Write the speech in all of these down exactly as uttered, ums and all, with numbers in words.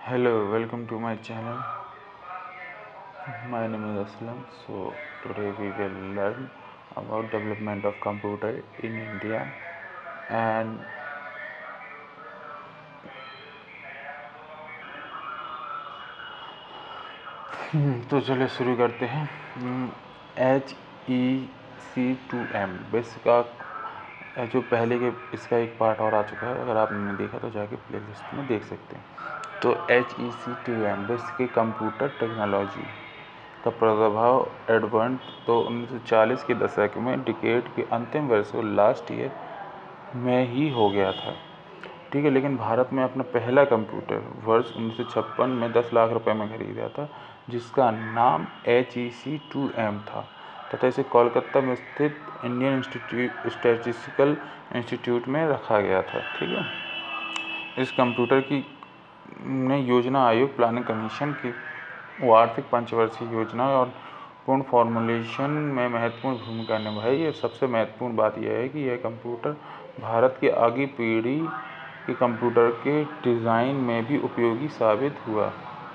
Hello, welcome to my channel. My name is Aslam. So today we will learn about development of computer in India and तो चलिए शुरू करते हैं। H E C two M base का जो पहले के इसका एक पार्ट और आ चुका है, अगर आपने नहीं देखा तो जाके प्ले लिस्ट में देख सकते हैं। तो H E C two M base के कंप्यूटर टेक्नोलॉजी का प्रभाव एडवांस तो उन्नीस सौ चालीस के दशक में डिकेड के अंतिम वर्षों लास्ट ईयर में ही हो गया था, ठीक है। लेकिन भारत में अपना पहला कंप्यूटर वर्ष उन्नीस सौ छप्पन में दस लाख रुपए में खरीदा था, जिसका नाम H E C two M था तथा इसे कोलकाता में स्थित इंडियन इंस्टीट्यूट स्टैटिस्टिकल इंस्टीट्यूट में रखा गया था, ठीक है। इस कंप्यूटर की ने योजना आयोग प्लानिंग कमीशन की वार्षिक पंचवर्षीय योजना और पूर्ण फॉर्मुलेशन में महत्वपूर्ण भूमिका निभाई है। सबसे महत्वपूर्ण बात यह है कि यह कंप्यूटर भारत की आगे पीढ़ी के कंप्यूटर के डिज़ाइन में भी उपयोगी साबित हुआ,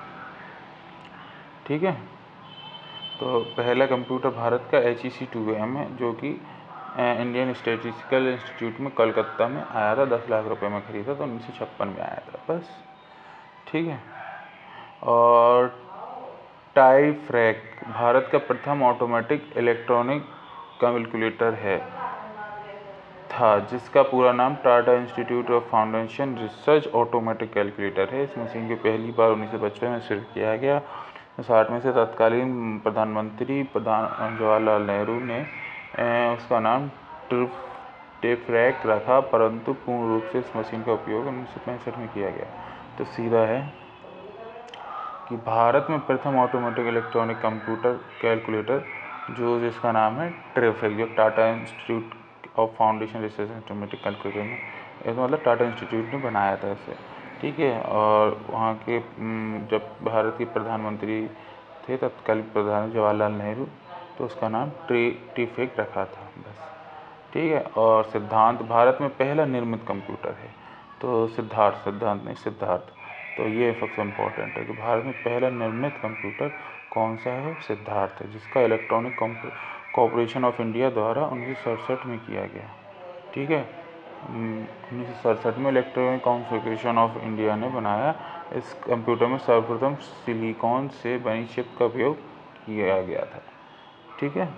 ठीक है। तो पहला कंप्यूटर भारत का H E C two M है, जो कि इंडियन स्टैटिस्टिकल इंस्टीट्यूट में कलकत्ता में आया था। दस लाख रुपए में खरीदा था, उन्नीस सौ छप्पन में आया था, बस, ठीक है। और टाइफ्रैक भारत का प्रथम ऑटोमेटिक इलेक्ट्रॉनिक कैलकुलेटर है था, जिसका पूरा नाम Tata institute of foundation research automatic calculator है। इस मशीन को पहली बार उन्नीस सौ पचपन में शुरू किया गया। साठ में से तत्कालीन प्रधानमंत्री प्रधान जवाहरलाल नेहरू ने उसका नाम टेफ्रैक रखा, परंतु पूर्ण रूप से इस मशीन का उपयोग उन्नीस सौ पैंसठ में किया गया। तो सीधा है कि भारत में प्रथम ऑटोमेटिक इलेक्ट्रॉनिक कंप्यूटर कैलकुलेटर जो जिसका नाम है टेफ्रैक, जो Tata institute of foundation research automatic calculator में, इसका मतलब टाटा इंस्टीट्यूट ने बनाया था इसे, ठीक है। और वहाँ के जब भारत के प्रधानमंत्री थे तत्कालीन प्रधान जवाहरलाल नेहरू, तो उसका नाम टेफ्रैक रखा था, बस, ठीक है। और सिद्धांत भारत में पहला निर्मित कंप्यूटर है, तो सिद्धार्थ सिद्धांत नहीं सिद्धार्थ तो ये सबसे इम्पोर्टेंट है कि भारत में पहला निर्मित कंप्यूटर कौन सा है, सिद्धार्थ है, जिसका इलेक्ट्रॉनिक कॉर्पोरेशन ऑफ इंडिया द्वारा उन्नीस सौ सड़सठ में किया गया, ठीक है। उन्नीस सौ सड़सठ में इलेक्ट्रॉनिक कॉर्पोरेशन ऑफ इंडिया ने बनाया। इस कंप्यूटर में सर्वप्रथम सिलिकॉन से बनी चिप का उपयोग किया गया था, ठीक है।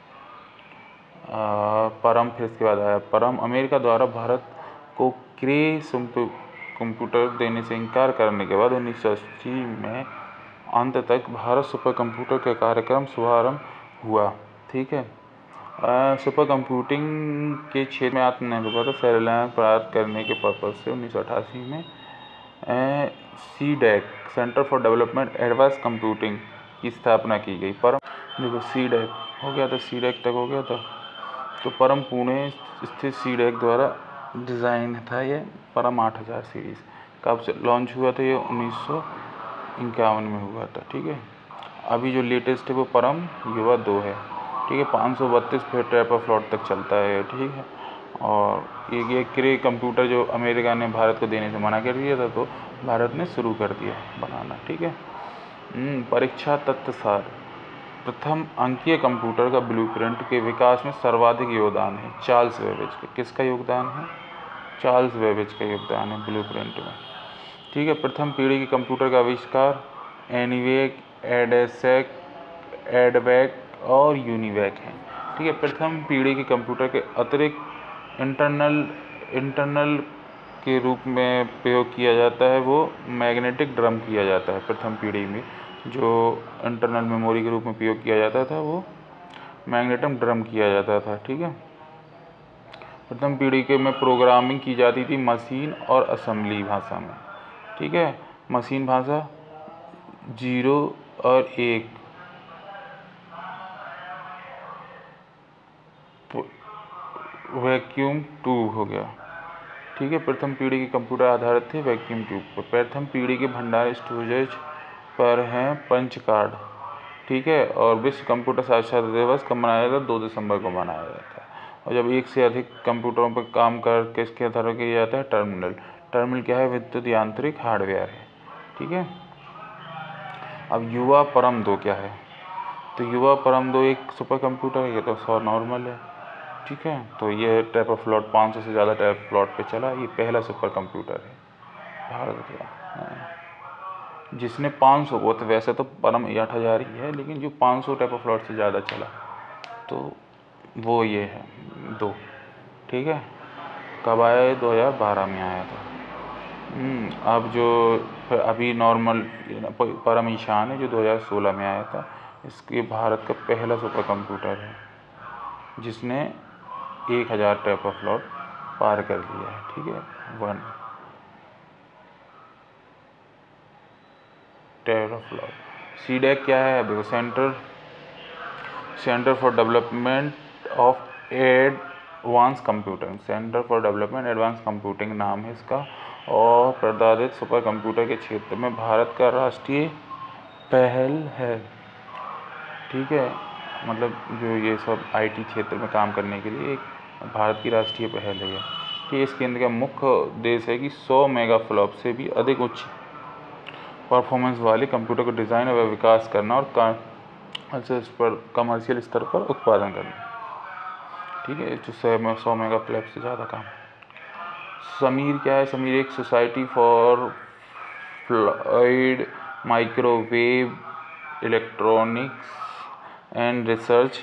परम फिर इसके बाद आया परम अमेरिका द्वारा भारत को क्रे कंप्यूटर देने से इनकार करने के बाद उन्नीस सौ अस्सी में अंत तक भारत सुपर कंप्यूटर का कार्यक्रम शुभारंभ हुआ, ठीक है। सुपर कंप्यूटिंग के क्षेत्र में आत्मनिर्भरता सर्वलाभ प्राप्त करने के पर्पज से उन्नीस सौ अठासी में C DAC centre for development advance computing की स्थापना की गई। परम देखो सी डैक हो गया था, सी डैक तक हो गया था। तो परम पुणे स्थित सी डैक द्वारा डिज़ाइन था ये परम आठ हज़ार सीरीज़। कब लॉन्च हुआ था ये उन्नीस सौ इक्यावन में हुआ था, ठीक है। अभी जो लेटेस्ट है वो परम युवा दो है, ठीक है। पाँच सौ बत्तीस फीट टेराफ्लॉप तक चलता है, ठीक है। और ये ये क्रे कंप्यूटर जो अमेरिका ने भारत को देने से मना कर दिया था, तो भारत ने शुरू कर दिया बनाना, ठीक है। परीक्षा तत्व सार प्रथम अंकीय कंप्यूटर का ब्लूप्रिंट के विकास में सर्वाधिक योगदान है चार्ल्स बेबेज का। किसका योगदान है? चार्ल्स बेबेज का योगदान है ब्लूप्रिंट में, ठीक है। प्रथम पीढ़ी के कंप्यूटर का आविष्कार एनीवेक, एडेसेक, एडवैक और यूनिवैक है, ठीक है। प्रथम पीढ़ी के कंप्यूटर के अतिरिक्त इंटरनल इंटरनल के रूप में प्रयोग किया जाता है वो मैग्नेटिक ड्रम किया जाता है। प्रथम पीढ़ी में जो इंटरनल मेमोरी के रूप में प्रयोग किया जाता था वो मैग्नेटम ड्रम किया जाता था, ठीक है। प्रथम पीढ़ी के में प्रोग्रामिंग की जाती थी मशीन और असेंबली भाषा में, ठीक है। मशीन भाषा जीरो और एक, वैक्यूम ट्यूब हो गया, ठीक है। प्रथम पीढ़ी के कंप्यूटर आधारित थे वैक्यूम ट्यूब पर। प्रथम पीढ़ी के भंडार स्टोरेज पर हैं पंच कार्ड, ठीक है। और विश्व कंप्यूटर साक्षरता दिवस कब मनाया जाता है? दो दिसंबर को मनाया जाता है। और जब एक से अधिक कंप्यूटरों पर काम कर किसके आधार पर किया जाता है? टर्मिनल। टर्मिनल क्या है? विद्युत यांत्रिक हार्डवेयर है, ठीक है। अब युवा परम दो क्या है, तो युवा परम दो एक सुपर कंप्यूटर है, ये तो सौ नॉर्मल है, ठीक है। तो ये टेराफ्लॉट पाँच सौ से ज़्यादा टेराफ्लॉट पे चला, ये पहला सुपर कंप्यूटर है भारत का, जिसने पाँच सौ, वो तो वैसे तो परम आठ हज़ार ही है, लेकिन जो पाँच सौ टेराफ्लॉट से ज़्यादा चला तो वो ये है दो, ठीक है। कब आया ये, दो हज़ार बारह में आया था। अब जो अभी नॉर्मल परम ईशान है जो दो हज़ार सोलह में आया था, इसके भारत का पहला सुपर कंप्यूटर है जिसने एक हज़ार टेराफ्लॉट पार कर लिया है, ठीक है। वन टेराफ्लॉट। सी डैक क्या है, देखो centre centre for development of advance computing, centre for development advance computing नाम है इसका, और प्रतिपादित सुपर कंप्यूटर के क्षेत्र में भारत का राष्ट्रीय पहल है, ठीक है। मतलब जो ये सब आईटी क्षेत्र में काम करने के लिए एक भारत की राष्ट्रीय पहल है ये, कि इस केंद्र का मुख्य उद्देश्य है कि सौ मेगाफ्लॉप से भी अधिक उच्च परफॉर्मेंस वाले कंप्यूटर को डिज़ाइन और विकास करना और पर कमर्शियल स्तर पर उत्पादन करना, ठीक है। जो सौ सौ मेगाफ्लॉप से ज़्यादा काम। समीर क्या है, समीर एक society for fluid microwave electronics and research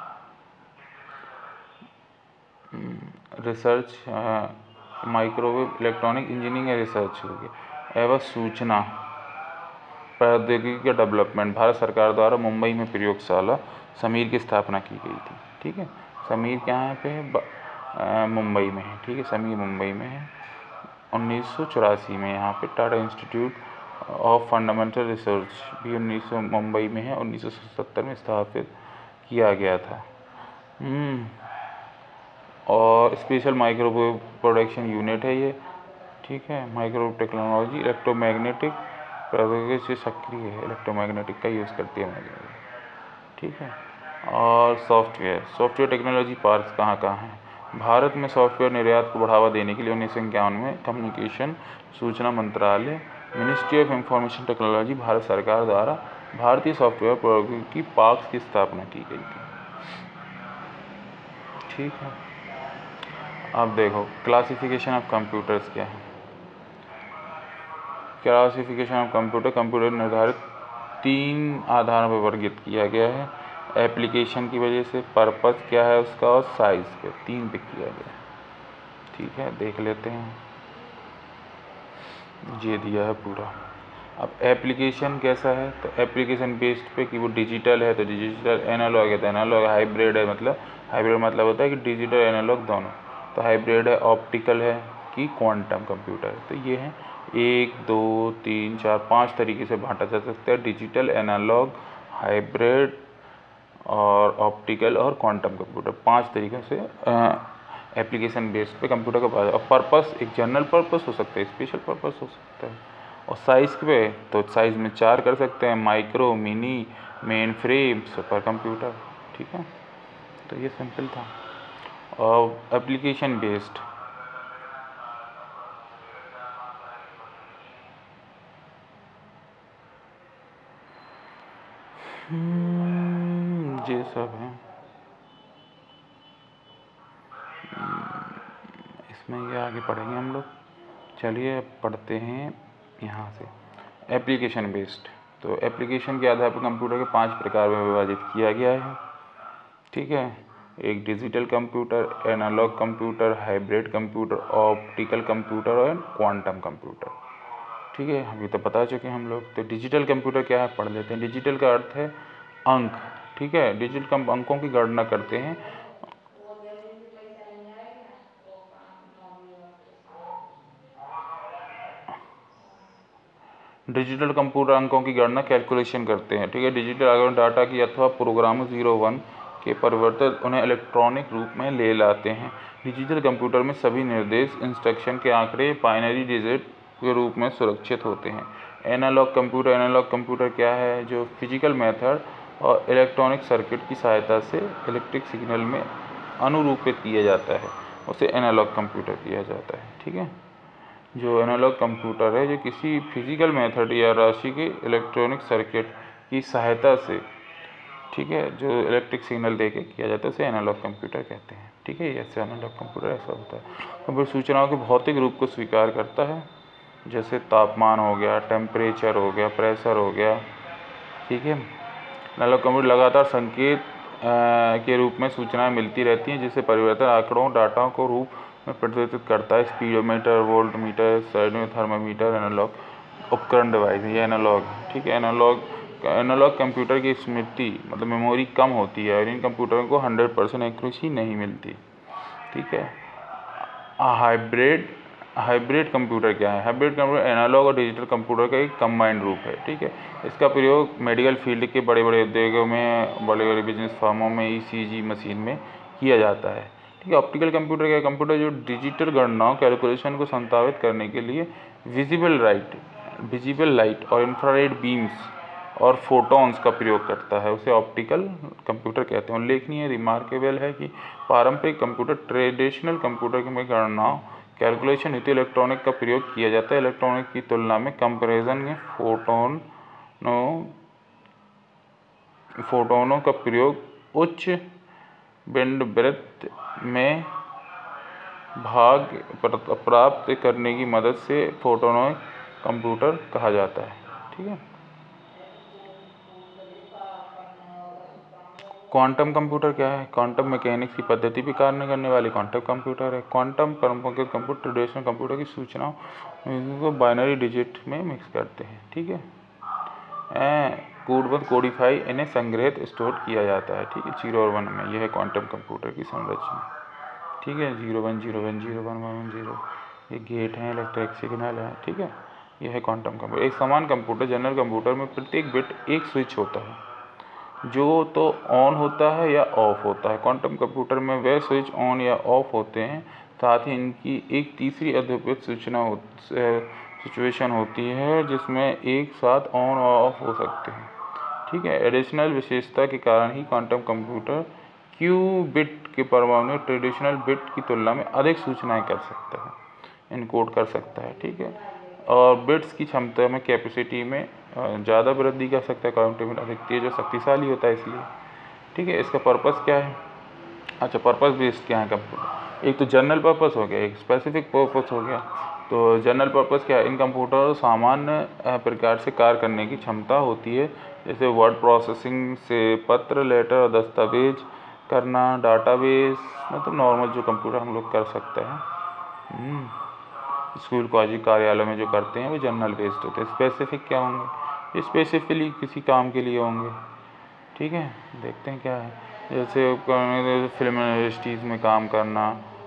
research microwave electronic engineering and research हो गया एवं सूचना प्रौद्योगिकी का डेवलपमेंट, भारत सरकार द्वारा मुंबई में प्रयोगशाला समीर की स्थापना की गई थी, ठीक है। समीर कहाँ पे है, मुंबई में है, ठीक है। समीर मुंबई में है। उन्नीस सौ चौरासी में यहाँ पे Tata institute of fundamental research भी उन्नीस सौ मुंबई में है, उन्नीस सौ सत्तर में स्थापित किया गया था। और स्पेशल माइक्रोवेव प्रोडक्शन यूनिट है ये, ठीक है। माइक्रोवेव टेक्नोलॉजी इलेक्ट्रोमैग्नेटिक प्रौद्योगिकी से सक्रिय है, इलेक्ट्रोमैग्नेटिक का यूज़ करती है माइक्रोवेव, ठीक है। और सॉफ्टवेयर सॉफ्टवेयर टेक्नोलॉजी पार्क्स कहाँ कहाँ हैं, भारत में सॉफ्टवेयर निर्यात को बढ़ावा देने के लिए उन्नीस सौ इक्यावन में कम्युनिकेशन सूचना मंत्रालय ministry of information technology Bharat सरकार द्वारा भारतीय सॉफ्टवेयर प्रौद्योगिकी पार्क्स की स्थापना की गई थी, ठीक है। अब देखो क्लासिफिकेशन ऑफ कंप्यूटर्स क्या है। क्लासिफिकेशन ऑफ कंप्यूटर कंप्यूटर निर्धारित तीन आधारों पर वर्गीकृत किया गया है, एप्लीकेशन की वजह से, पर्पस क्या है उसका, और साइज़ पे, तीन पे किया गया है, ठीक है। देख लेते हैं, ये दिया है पूरा। अब एप्लीकेशन कैसा है, तो एप्लीकेशन बेस्ड पे कि वो डिजिटल है तो डिजिटल, एनालॉग है तो एनालॉग, हाइब्रिड है मतलब हाइब्रिड मतलब होता है कि डिजिटल एनालॉग दोनों, तो हाइब्रिड है, ऑप्टिकल है कि क्वांटम कंप्यूटर है। तो ये है एक दो तीन चार पांच तरीके से बांटा जा सकता है, डिजिटल, एनालॉग, हाइब्रिड और ऑप्टिकल और क्वांटम कंप्यूटर, पांच तरीक़ों से एप्लीकेशन बेस्ड पे कंप्यूटर का बात। और पर्पस एक जनरल पर्पस हो सकता है, स्पेशल पर्पस हो सकता है। और साइज़ पे तो साइज़ में चार कर सकते हैं, micro, mini, mainframe, super computer, ठीक है। तो ये सिंपल था। और एप्लीकेशन बेस्ड ये सब है, इसमें ये आगे पढ़ेंगे हम लोग। चलिए पढ़ते हैं यहाँ से एप्लीकेशन बेस्ड। तो एप्लीकेशन के आधार पर कंप्यूटर के पांच प्रकार में विभाजित किया गया है, ठीक है। एक digital computer, analog computer, hybrid computer, optical computer और क्वांटम कंप्यूटर, ठीक है। अभी तो बता चुके हम लोग। तो डिजिटल कंप्यूटर क्या है पढ़ लेते हैं। डिजिटल का अर्थ है अंक, ठीक है। डिजिटल अंकों की गणना करते हैं। डिजिटल कंप्यूटर अंकों की गणना कैलकुलेशन करते हैं, ठीक है। डिजिटल आगमन डाटा की अथवा प्रोग्राम जीरो वन के परिवर्तित उन्हें इलेक्ट्रॉनिक रूप में ले लाते हैं। डिजिटल कंप्यूटर में सभी निर्देश इंस्ट्रक्शन के आंकड़े बाइनरी डिजिट के रूप में सुरक्षित होते हैं। एनालॉग कंप्यूटर एनालॉग कंप्यूटर क्या है, जो फिजिकल मेथड और इलेक्ट्रॉनिक सर्किट की सहायता से इलेक्ट्रिक सिग्नल में अनुरूपित किया जाता है, उसे एनालॉग कंप्यूटर किया जाता है, ठीक है। जो एनालॉग कंप्यूटर है जो किसी फिजिकल मेथड या राशि के इलेक्ट्रॉनिक सर्किट की सहायता से, ठीक है, जो इलेक्ट्रिक सिग्नल देके किया जाता है उसे एनालॉग कंप्यूटर कहते हैं। ठीक है, ऐसे एनालॉग कंप्यूटर ऐसा होता है। कंप्यूटर सूचनाओं के भौतिक रूप को स्वीकार करता है, जैसे तापमान हो गया, टेम्परेचर हो गया, प्रेशर हो गया। ठीक है, एनालॉग कंप्यूटर लगातार संकेत के रूप में सूचनाएं मिलती रहती हैं, जिससे परिवर्तन आंकड़ों डाटा को रूप में परिवर्तित करता है। स्पीडोमीटर, वोल्टमीटर, थर्मामीटर एनालॉग उपकरण डिवाइस, ये एनालॉग है। ठीक है, एनालॉग एनालॉग कंप्यूटर की स्मृति मतलब मेमोरी कम होती है और इन कंप्यूटरों को हंड्रेड परसेंट एक्यूरेसी नहीं मिलती। ठीक है, हाइब्रिड हाइब्रिड कंप्यूटर क्या है? हाइब्रिड कंप्यूटर एनालॉग और डिजिटल कंप्यूटर का एक कंबाइंड रूप है। ठीक है, इसका प्रयोग मेडिकल फील्ड के बड़े बड़े उद्योगों में, बड़े बड़े बिजनेस फर्मों में, ईसीजी मशीन में किया जाता है। ठीक है, ऑप्टिकल कंप्यूटर क्या? कंप्यूटर जो डिजिटल गणनाओं कैलकुलेशन को संपादित करने के लिए विजिबल लाइट विजिबल लाइट और इंफ्रारेड बीम्स और फोटॉन्स का प्रयोग करता है, उसे ऑप्टिकल कंप्यूटर कहते हैं। उल्लेखनीय रिमार्केबल है कि पारंपरिक कंप्यूटर ट्रेडिशनल कंप्यूटर में गणनाओं कैलकुलेशन हेतु इलेक्ट्रॉनिक का प्रयोग किया जाता है। इलेक्ट्रॉनिक की तुलना में कंपैरिजन में फोटोनों फोटोनों का प्रयोग उच्च बैंडविड्थ में भाग प्राप्त करने की मदद से फोटोनिक कंप्यूटर कहा जाता है। ठीक है, क्वांटम कंप्यूटर क्या है? क्वांटम मैकेनिक्स की पद्धति पर कार्य करने वाली क्वांटम कंप्यूटर है। क्वांटम परंपरागत कंप्यूटर ट्रेडिशनल कंप्यूटर की सूचनाओं को बाइनरी डिजिट में मिक्स करते हैं। ठीक है, कोडबद्ध कोडिफाई इन्हें संग्रहित स्टोर किया जाता है। ठीक है, जीरो और वन में यह है क्वांटम कंप्यूटर की संरचना। ठीक है, zero one zero one zero one one zero ये गेट हैं, इलेक्ट्रिक सिग्नल है। ठीक है, यह है क्वांटम कंप्यूटर। एक समान कंप्यूटर जनरल कंप्यूटर में प्रत्येक बिट एक स्विच होता है जो तो ऑन होता है या ऑफ होता है। क्वांटम कंप्यूटर में वे स्विच ऑन या ऑफ होते हैं, साथ ही इनकी एक तीसरी अद्वितीय सूचना हो सिचुएशन होती है जिसमें एक साथ ऑन और ऑफ हो सकते हैं। ठीक है, एडिशनल विशेषता के कारण ही क्वांटम कंप्यूटर क्यू बिट के परमाणु ट्रेडिशनल बिट की तुलना में अधिक सूचनाएं कर सकता है, इनकोड कर सकता है। ठीक है, और बिट्स की क्षमता में कैपेसिटी में ज़्यादा वृद्धि कर सकता है। काउंटेबल अधिक तेज और शक्तिशाली होता है इसलिए। ठीक है, इसका पर्पस क्या है? अच्छा, पर्पस बेस्ड क्या है कंप्यूटर? एक तो जनरल पर्पस हो गया, एक स्पेसिफिक पर्पस हो गया। तो जनरल पर्पस क्या है? इन कंप्यूटर सामान्य प्रकार से कार्य करने की क्षमता होती है, जैसे वर्ड प्रोसेसिंग से पत्र, लेटर और दस्तावेज करना, डाटाबेस, मतलब नॉर्मल जो कंप्यूटर हम लोग कर सकते हैं। स्कूल कॉलेज कार्यालय में जो करते हैं वो जनरल बेस्ड होते हैं। स्पेसिफिक क्या होंगे? स्पेसिफिकली किसी काम के लिए होंगे। ठीक है, देखते हैं क्या है। जैसे फिल्म इंडस्ट्रीज़ में काम करना,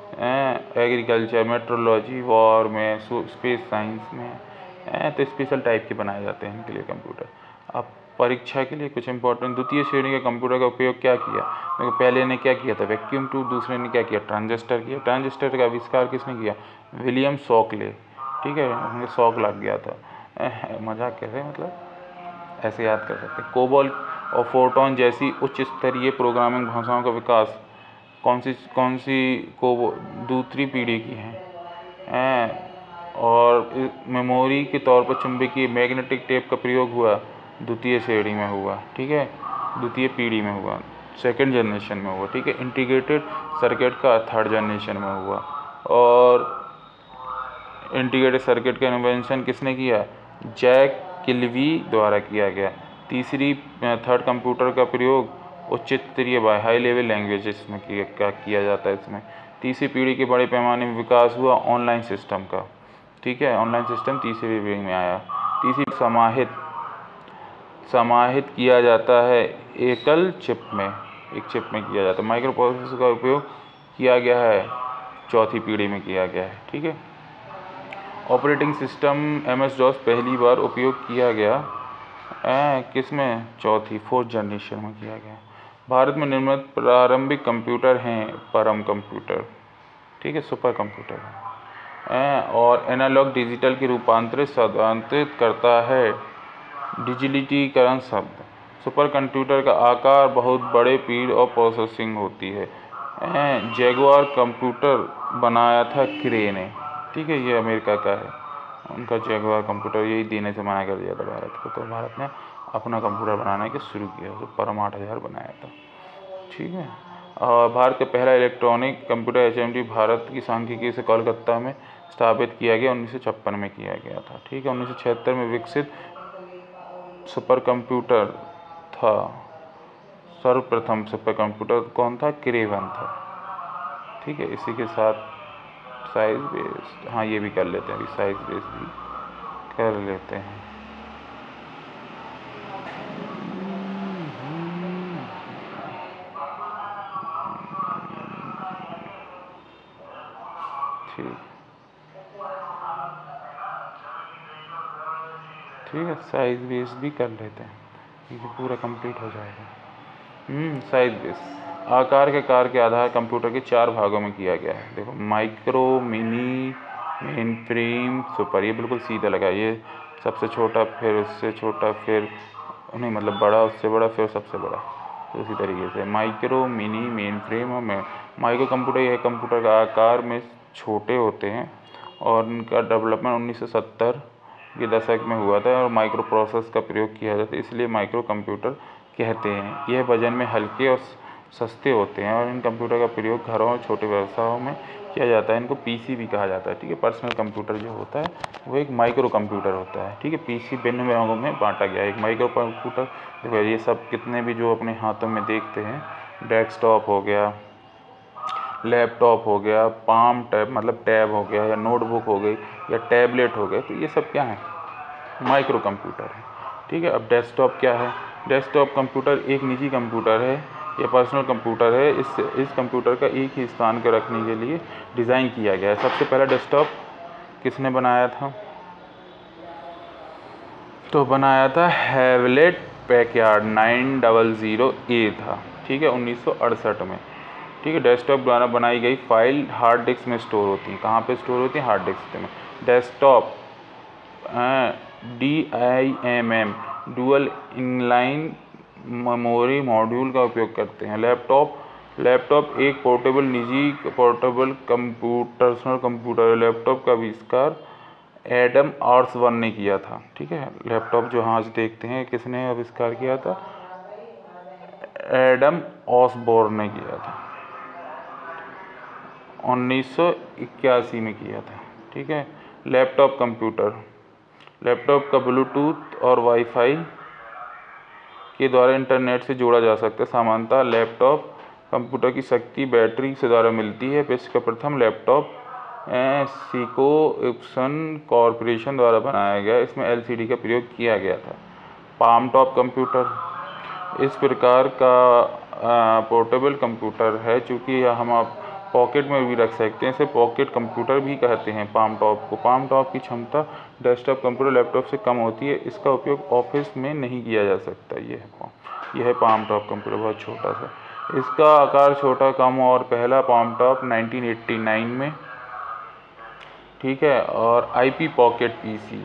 एग्रीकल्चर, मेट्रोलॉजी, वॉर में, स्पेस साइंस में, तो स्पेशल टाइप के बनाए जाते हैं इनके लिए कंप्यूटर। अब परीक्षा के लिए कुछ इंपॉर्टेंट द्वितीय श्रेणी के कंप्यूटर का उपयोग क्या किया? तो पहले ने क्या किया था? Vacuum tube. दूसरे ने क्या किया? ट्रांजिस्टर किया। ट्रांजिस्टर का आविष्कार किसने किया? William Shockley. ठीक है, उन्हें शौक लग गया था। मजाक कैसे, मतलब ऐसे याद कर सकते हैं। कोबॉल और फोर्टॉन जैसी उच्च स्तरीय प्रोग्रामिंग भाषाओं का विकास कौन सी कौन सी को दूसरी पीढ़ी की है। और मेमोरी के तौर पर चुंबकीय मैग्नेटिक टेप का प्रयोग हुआ, द्वितीय श्रेणी में हुआ। ठीक है, द्वितीय पीढ़ी में हुआ, सेकंड जनरेशन में हुआ। ठीक है, इंटीग्रेटेड सर्किट का थर्ड जनरेशन में हुआ। और इंटीग्रेटेड सर्किट का इन्वेंशन किसने किया? जैक किल्वी द्वारा किया गया। तीसरी थर्ड कंप्यूटर का प्रयोग उच्च स्तरीय हाई लेवल लैंग्वेजेस में किया किया जाता है। इसमें तीसरी पीढ़ी के बड़े पैमाने में विकास हुआ ऑनलाइन सिस्टम का। ठीक है, ऑनलाइन सिस्टम तीसरी पीढ़ी में आया। तीसरी समाहित समाहित किया जाता है एकल चिप में, एक चिप में किया जाता है। माइक्रो प्रोसेसर का उपयोग किया गया है, चौथी पीढ़ी में किया गया है। ठीक है, operating system M S DOS पहली बार उपयोग किया गया किस में? चौथी फोर्थ जनरेशन में किया गया। भारत में निर्मित प्रारंभिक कंप्यूटर हैं परम कंप्यूटर। ठीक है, सुपर कंप्यूटर है। और एनालॉग डिजिटल के रूपांतरित शब्दांतरित करता है डिजिटलीकरण शब्द। सुपर कंप्यूटर का आकार बहुत बड़े स्पीड और प्रोसेसिंग होती है। जैगुआर कंप्यूटर बनाया था क्रे ने। ठीक है, ये अमेरिका का है, उनका जगुआर कंप्यूटर यही देने से मना कर दिया था भारत को, तो भारत ने अपना कंप्यूटर बनाने के शुरू किया, उसे परम आठ हज़ार बनाया था। ठीक है, और भारत का पहला electronic computer H M D Bharat की सांख्यिकी से कोलकाता में स्थापित किया गया, उन्नीस सौ छप्पन में किया गया था। ठीक है, उन्नीस सौ छिहत्तर में विकसित सुपर कंप्यूटर था, सर्वप्रथम सुपर कंप्यूटर कौन था? क्रे वन था। ठीक है, इसी के साथ साइज बेस्ड, हाँ ये भी कर लेते हैं, अभी साइज बेस्ड भी कर लेते हैं। ठीक ठीक है, साइज बेस भी कर लेते हैं, ये पूरा कंप्लीट हो जाएगा। हम्म साइज बेस आकार के कार के आधार कंप्यूटर के चार भागों में किया गया है। देखो, micro, mini, mainframe, super, ये बिल्कुल सीधा लगा, ये सबसे छोटा, फिर उससे छोटा, फिर नहीं मतलब बड़ा, उससे बड़ा, फिर सबसे बड़ा, तो इसी तरीके से माइक्रो, मिनी, मेन फ्रेम और माइक्रो कंप्यूटर। यह कंप्यूटर का आकार में छोटे होते हैं और इनका डेवलपमेंट उन्नीस सौ सत्तर के दशक में हुआ था और माइक्रो प्रोसेस का प्रयोग किया जाता है, इसलिए माइक्रो कंप्यूटर कहते हैं। यह वजन में हल्के और सस्ते होते हैं और इन कंप्यूटर का प्रयोग घरों और छोटे व्यवसायों में किया जाता है। इनको पीसी भी कहा जाता है। ठीक है, पर्सनल कंप्यूटर जो होता है वो एक माइक्रो कंप्यूटर होता है। ठीक है, पीसी भिन्न भागों में बांटा गया है। एक माइक्रो कंप्यूटर, देखो ये सब कितने भी जो अपने हाथों में देखते हैं, डेस्कटॉप हो गया, लैपटॉप हो गया, पाम टैब मतलब टैब हो गया, या नोटबुक हो गई, या टैबलेट हो गए, तो ये सब क्या है? माइक्रो कंप्यूटर है। ठीक है, अब डेस्कटॉप क्या है? डेस्कटॉप कंप्यूटर एक निजी कंप्यूटर है या पर्सनल कंप्यूटर है। इस इस कंप्यूटर का एक ही स्थान पर रखने के लिए डिज़ाइन किया गया है। सबसे पहला डेस्कटॉप किसने बनाया था? तो बनाया था Hewlett Packard nine double zero A था। ठीक है, उन्नीस सौ अड़सठ में। ठीक है, डेस्कटॉप द्वारा बनाई गई फाइल हार्ड डिस्क में स्टोर होती है। कहाँ पे स्टोर होती है? हार्ड डिस्क में। Desktop D I M M dual inline memory module का उपयोग करते हैं। लैपटॉप लैपटॉप एक पोर्टेबल निजी पोर्टेबल कंप्यूटर्सनल कंप्यूटर है। लैपटॉप का आविष्कार एडम ऑसबॉर्न ने किया था। ठीक है, लैपटॉप जो आज देखते हैं किसने आविष्कार किया था? एडम ऑसबॉर्न ने किया था, उन्नीस सौ इक्यासी में किया था। ठीक है, लैपटॉप कंप्यूटर लैपटॉप का ब्लूटूथ और वाईफाई के द्वारा इंटरनेट से जोड़ा जा सकता है। सामान्यतः लैपटॉप कंप्यूटर की शक्ति बैटरी से द्वारा मिलती है। विश्व का प्रथम लैपटॉप सिको इप्सन कॉरपोरेशन द्वारा बनाया गया, इसमें एलसीडी का प्रयोग किया गया था। पाम टॉप कंप्यूटर इस प्रकार का पोर्टेबल कंप्यूटर है, चूँकि हम आप पॉकेट में भी रख सकते हैं, इसे पॉकेट कंप्यूटर भी कहते हैं। पाम टॉप को पाम टॉप की क्षमता डेस्कटॉप कंप्यूटर लैपटॉप से कम होती है, इसका उपयोग ऑफिस में नहीं किया जा सकता। ये है पाम यह है पाम टॉप कंप्यूटर, बहुत छोटा सा, इसका आकार छोटा, कम और पहला palmtop nineteen eighty nine में। ठीक है, और आईपी पॉकेट पीसी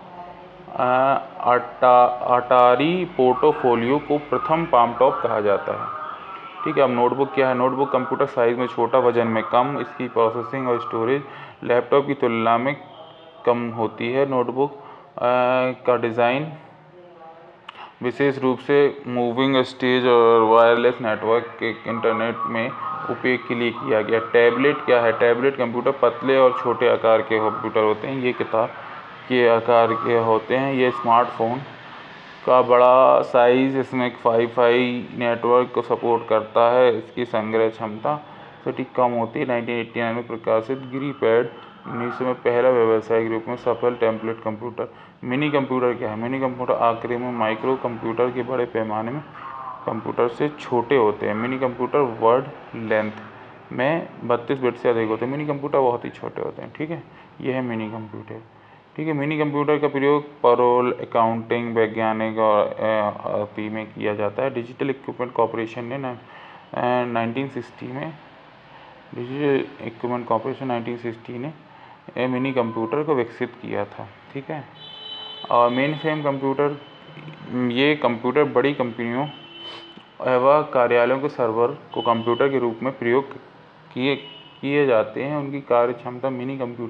अटा अटारी पोर्टोफोलियो को प्रथम पाम टॉप कहा जाता है। ठीक है, अब नोटबुक क्या है? नोटबुक कंप्यूटर साइज़ में छोटा, वजन में कम, इसकी प्रोसेसिंग और स्टोरेज लैपटॉप की तुलना में कम होती है। नोटबुक का डिज़ाइन विशेष रूप से मूविंग स्टेज और वायरलेस नेटवर्क के इंटरनेट में उपयोग के लिए किया गया। टैबलेट क्या है? टैबलेट कंप्यूटर पतले और छोटे आकार के कंप्यूटर होते हैं, ये किताब के आकार के होते हैं। ये स्मार्टफोन का बड़ा साइज़ इसमें वाईफाई नेटवर्क को सपोर्ट करता है। इसकी संग्रह क्षमता थोड़ी कम होती है। नाइनटीन एट्टी नाइन में प्रकाशित ग्रीपैड उन्नीस सौ में पहला व्यावसायिक रूप में सफल टेम्पलेट कंप्यूटर। मिनी कंप्यूटर क्या है? मिनी कंप्यूटर आखिरी में माइक्रो कंप्यूटर के बड़े पैमाने में कंप्यूटर से छोटे होते हैं। मिनी कंप्यूटर वर्ड लेंथ में बत्तीस बिट से अधिक होते हैं। मिनी कंप्यूटर बहुत ही छोटे होते हैं। ठीक है, यह है मिनी कंप्यूटर। ठीक है, मिनी कंप्यूटर का प्रयोग पेरोल, अकाउंटिंग, वैज्ञानिक और आदि में किया जाता है। डिजिटल इक्विपमेंट कॉर्पोरेशन ने नाइनटीन सिक्सटी में Digital Equipment Corporation nineteen sixty ने मिनी कंप्यूटर को विकसित किया था। ठीक है, और मेन फ्रेम कंप्यूटर, ये कंप्यूटर बड़ी कंपनियों एवं कार्यालयों के सर्वर को कंप्यूटर के रूप में प्रयोग किए किए जाते हैं। उनकी कार्य क्षमता मिनी कंप्यूटर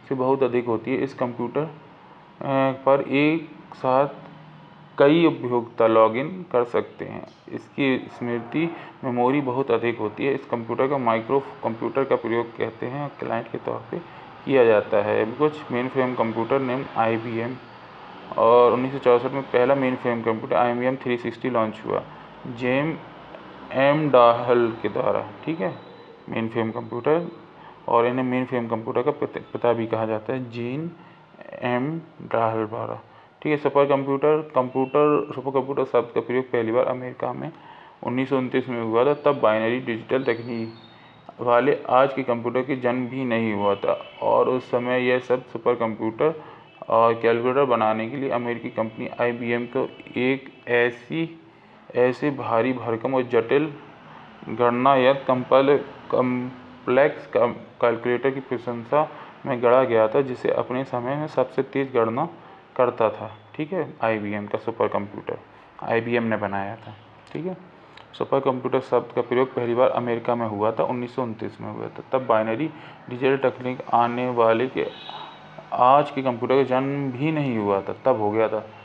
से बहुत अधिक होती है। इस कंप्यूटर पर एक साथ कई उपभोक्ता लॉगिन कर सकते हैं। इसकी स्मृति मेमोरी बहुत अधिक होती है। इस कंप्यूटर का माइक्रो कंप्यूटर का प्रयोग कहते हैं क्लाइंट के तौर पे किया जाता है। कुछ mainframe computer name I B M, और उन्नीस सौ चौंसठ में पहला mainframe computer I B M three sixty launch हुआ जेम एम डाहल के द्वारा। ठीक है, मेन फ्रेम कंप्यूटर, और इन्हें मेन फ्रेम कंप्यूटर का पिता भी कहा जाता है, जीन एम डाहल द्वारा। ठीक है, super computer computer super computer शब्द का प्रयोग पहली बार अमेरिका में उन्नीस सौ उनतीस में हुआ था। तब बाइनरी डिजिटल तकनीक वाले आज के कंप्यूटर की जन्म भी नहीं हुआ था, और उस समय यह सब सुपर कंप्यूटर और कैलकुलेटर बनाने के लिए अमेरिकी कंपनी आई बी एम को एक ऐसी ऐसे भारी भरकम और जटिल गणना या कंपल कम्प्लेक्स कैलकुलेटर की प्रशंसा में गढ़ा गया था, जिसे अपने समय में सबसे तेज गणना करता था। ठीक है, आई बी एम का super computer I B M ने बनाया था। ठीक है, सुपर कंप्यूटर शब्द का प्रयोग पहली बार अमेरिका में हुआ था, उन्नीस सौ उनतीस में हुआ था। तब बाइनरी डिजिटल तकनीक आने वाले के आज के कंप्यूटर का जन्म भी नहीं हुआ था, तब हो गया था।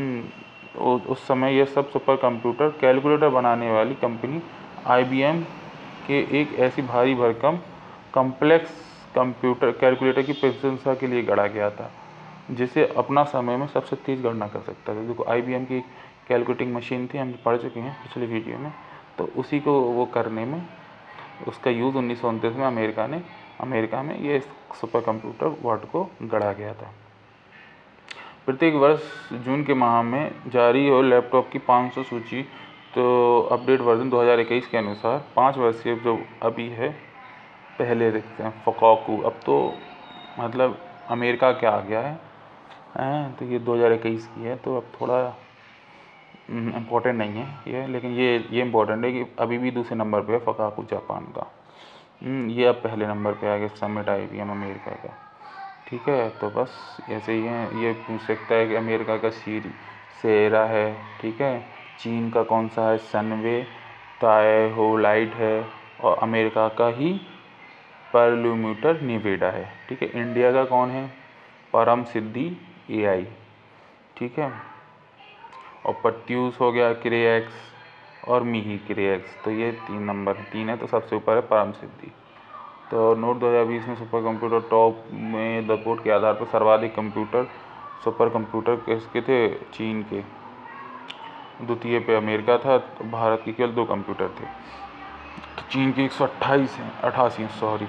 उस समय यह सब सुपर कंप्यूटर कैलकुलेटर बनाने वाली कंपनी आई बी एम के एक ऐसी भारी भरकम कॉम्प्लेक्स कंप्यूटर कैलकुलेटर की प्रशंसा के लिए गढ़ा गया था, जिसे अपना समय में सबसे तेज गणना कर सकता था। देखो, आई बी एम की कैलकुलेटिंग मशीन थी, हम पढ़ चुके हैं पिछले वीडियो में, तो उसी को वो करने में उसका यूज़ उन्नीस सौ उनतीस में अमेरिका ने अमेरिका में ये सुपर कंप्यूटर वर्ड को गढ़ा गया था। प्रत्येक वर्ष जून के माह में जारी हो लैपटॉप की पाँच सौ सूची, तो अपडेट वर्जन दो हज़ार इक्कीस के अनुसार पाँच वर्षीय जो अभी है, पहले देखते हैं फकाकू, अब तो मतलब अमेरिका क्या आ गया है, है तो ये दो हज़ार इक्कीस की है, तो अब थोड़ा इम्पोर्टेंट नहीं है ये, लेकिन ये ये इम्पोर्टेंट है कि अभी भी दूसरे नंबर पे है फकाकू जापान का। ये अब पहले नंबर पे आ गया Summit I B M America का। ठीक है, तो बस ऐसे ही है। ये पूछ सकता है कि अमेरिका का सीरी सेरा है। ठीक है, चीन का कौन सा है, सनवे टाइहोलाइट है, और अमेरिका का ही परल्यूमीटर निवेडा है। ठीक है, इंडिया का कौन है, परम सिद्धि ए आई। ठीक है, और प्रत्यूष हो गया क्रेएक्स और मिही क्रेएक्स, तो ये तीन नंबर तीन है, तो सबसे ऊपर है परम सिद्धि। तो नोट दो हज़ार बीस में सुपर कंप्यूटर टॉप में द रिपोर्ट के आधार पर सर्वाधिक कंप्यूटर सुपर कंप्यूटर किसके थे, चीन के, द्वितीय पे अमेरिका था, तो भारत के केवल दो कंप्यूटर थे, तो चीन के एक सौ अट्ठाईस हैं अट्ठासी सॉरी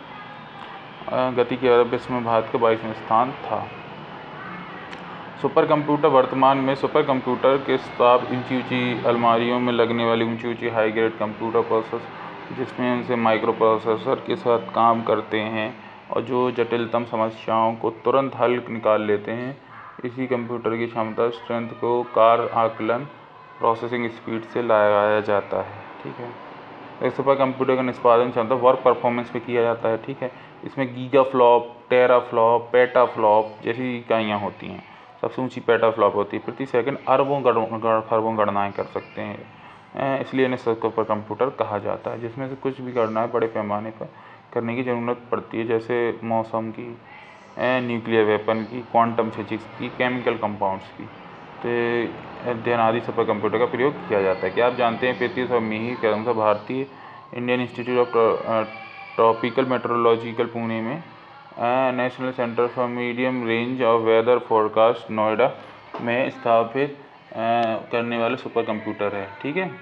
गति के विश्व में भारत का बाईसवें स्थान था। सुपर कंप्यूटर वर्तमान में सुपर कंप्यूटर के साथ ऊंची ऊंची अलमारियों में लगने वाली ऊंची ऊंची हाई ग्रेड कंप्यूटर प्रोसेस, जिसमें उनसे माइक्रो प्रोसेसर के साथ काम करते हैं और जो जटिलतम समस्याओं को तुरंत हल निकाल लेते हैं। इसी कंप्यूटर की क्षमता स्ट्रेंथ को कार आकलन प्रोसेसिंग स्पीड से लगाया जाता है। ठीक है, एक सुपर कंप्यूटर का निष्पादन क्षमता वर्क परफॉर्मेंस पे किया जाता है। ठीक है, इसमें gigaflop, teraflop, petaflop जैसी इकाइयाँ होती हैं। सबसे ऊंची पेटा फ्लॉप होती है, प्रति सेकंड अरबों खरबों गणनाएं कर सकते हैं, इसलिए इन्हें सुपर कंप्यूटर कहा जाता है, जिसमें से कुछ भी गणनाएं बड़े पैमाने पर करने की ज़रूरत पड़ती है, जैसे मौसम की, न्यूक्लियर वेपन की, क्वांटम फिजिक्स की, केमिकल कंपाउंड्स की। तो अध्ययन आदि सुपर कंप्यूटर का प्रयोग किया जाता है। क्या आप जानते हैं प्रत्युष और मिही के अनुसार भारतीय Indian institute of tropical meteorological Pune में national centre for medium range of weather forecast Noida में स्थापित करने वाले सुपर कंप्यूटर है। ठीक है,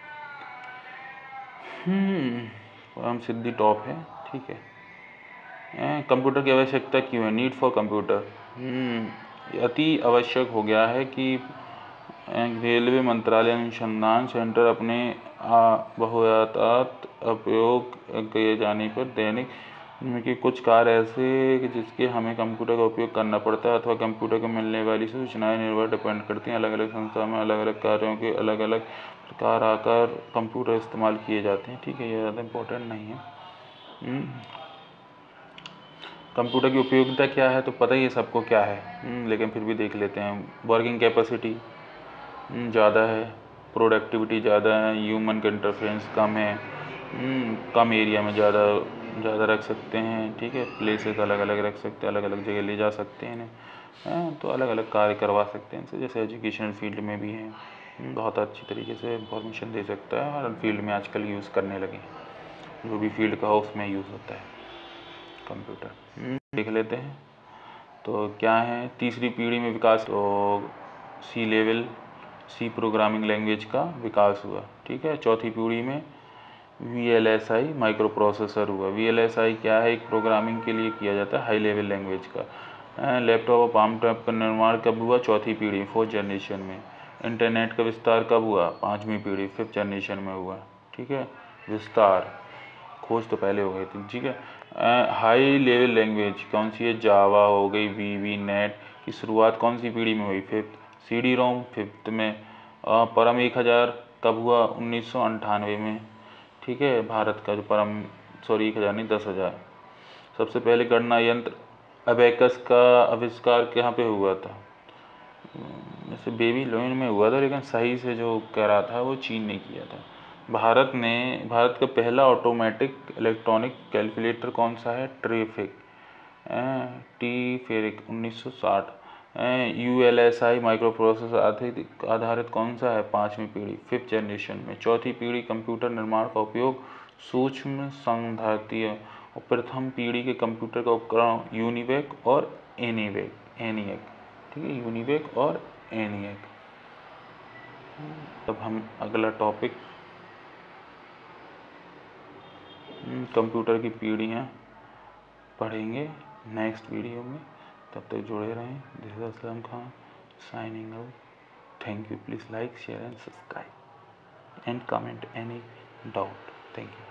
हम सिद्धि टॉप है। ठीक है, कंप्यूटर की आवश्यकता क्यों है, नीड फॉर कंप्यूटर अति आवश्यक हो गया है कि रेलवे मंत्रालय अनुसंधान सेंटर अपने बहुतायत उपयोग किए जाने पर दैनिक कि कुछ कार्य ऐसे कि जिसके हमें कंप्यूटर का उपयोग करना पड़ता है अथवा कंप्यूटर को मिलने वाली सूचनाएं निर्भर डिपेंड करती हैं। अलग अलग संस्था में अलग अलग कार्यों के अलग अलग प्रकार आकर कंप्यूटर इस्तेमाल किए जाते हैं। ठीक है, ये ज़्यादा इम्पोर्टेंट नहीं है। कंप्यूटर की उपयोगिता क्या है तो पता ही है सबको क्या है, लेकिन फिर भी देख लेते हैं। वर्किंग कैपेसिटी ज़्यादा है, प्रोडक्टिविटी ज़्यादा है, ह्यूमन का इंटरफेरेंस कम है, कम एरिया में ज़्यादा ज़्यादा रख सकते हैं, ठीक है, प्लेसेस अलग अलग रख सकते हैं, अलग अलग जगह ले जा सकते हैं इन्हें, हैं, तो अलग अलग कार्य करवा सकते हैं इनसे। जैसे एजुकेशनल फील्ड में भी हैं, बहुत अच्छी तरीके से इंफॉर्मेशन दे सकता है, हर फील्ड में आजकल यूज़ करने लगे हैं, जो भी फील्ड का हो उसमें यूज़ होता है कंप्यूटर। देख लेते हैं तो क्या है, तीसरी पीढ़ी में विकास, तो C level C programming language का विकास हुआ, ठीक है। चौथी पीढ़ी में V L S I microprocessor हुआ। वी एल एस आई क्या है, एक प्रोग्रामिंग के लिए किया जाता है हाई लेवल लैंग्वेज का। लैपटॉप और पाम टॉप का निर्माण कब हुआ, चौथी पीढ़ी फोर्थ जनरेशन में। इंटरनेट का विस्तार कब हुआ, पाँचवीं पीढ़ी फिफ्थ जनरेशन में हुआ, ठीक है। विस्तार, खोज तो पहले हो गई थी, ठीक है। हाई लेवल लैंग्वेज कौन सी है, जावा हो गई, वी वी नेट की शुरुआत कौन सी पीढ़ी में हुई, fifth. C D ROM fifth में। अ, परम एक हज़ार कब हुआ, उन्नीस सौ अंठानवे में, ठीक है। भारत का जो परम, सॉरी एक हज़ार नहीं दस हज़ार। सबसे पहले गणना यंत्र अबेकस का आविष्कार कहाँ पे हुआ था, जैसे बेबी लोइन में हुआ था, लेकिन सही से जो कह रहा था वो चीन ने किया था। भारत ने भारत का पहला ऑटोमेटिक इलेक्ट्रॉनिक कैलकुलेटर कौन सा है, ट्रेफिक टी फेरिक उन्नीस सौ साठ। U L S I microprocessor आधारित आधारित कौन सा है, पाँचवीं पीढ़ी फिफ्थ जनरेशन में। चौथी पीढ़ी कंप्यूटर निर्माण का उपयोग सूक्ष्म संघातीय, और प्रथम पीढ़ी के कंप्यूटर का उपकरण यूनिवेक और एनीवेक एनियक, ठीक है, यूनिवेक और एनियक। अब हम अगला टॉपिक कंप्यूटर की पीढ़ियाँ पढ़ेंगे नेक्स्ट वीडियो में। तब तक जुड़े रहें। This is Aslam Khan signing out. Thank you. Please like share and subscribe and comment any doubt. Thank you.